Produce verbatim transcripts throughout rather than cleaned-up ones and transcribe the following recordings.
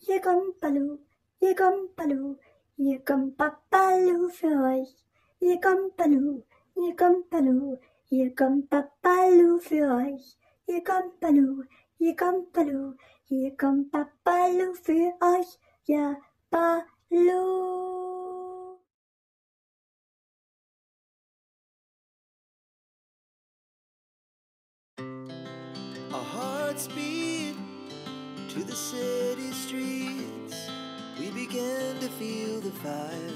hier kommt Balu, hier kommt Balu, hier kommt Babalu für euch. Hier kommt Balu, hier kommt Balu, hier kommt Babalu für euch. Hier kommt Balu, hier kommt Balu, hier kommt Babalu für euch. Ja, Balu. Our hearts beat to the city streets. We began to feel the fire.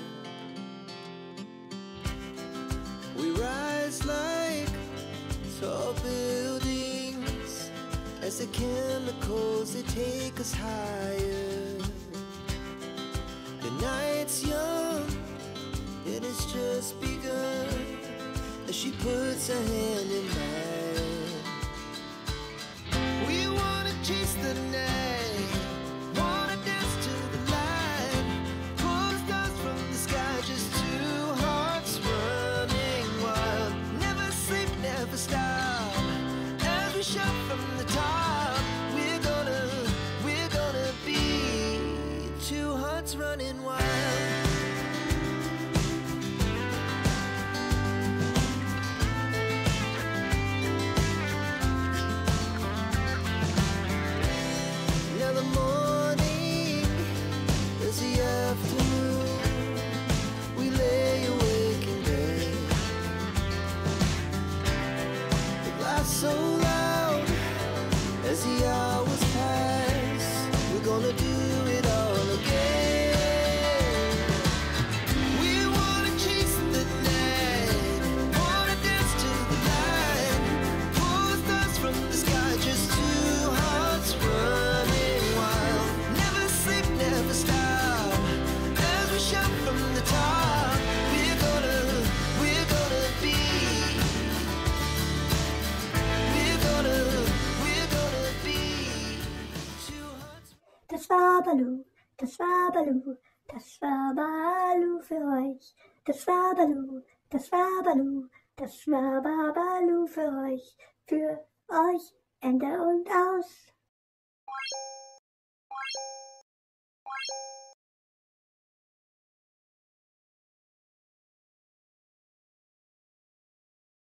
We rise like tall buildings as the chemicals, they take us higher. The night's young, it has just begun as she puts her hand in mine. We wanna chase the night, wanna dance to the light, pull the stars from the sky, just two hearts running wild. Never sleep, never stop, as we shout from the top. We're gonna, we're gonna be two hearts running wild. Now the morning is the afternoon. We lay awake in bed. The laughs so loud as the hours pass. We're gonna do it all again. We wanna chase the night, wanna dance to the light, pull the stars from the sky, just two hearts running wild. Never sleep, never stop, as we shout from the top. We're gonna, we're gonna be, we're gonna, we're gonna be two hearts. Das war Balu, das war Balu, das war Balu für euch. Das war Balu, das war Balu, das war Babalu für euch. Für euch, Ende und aus.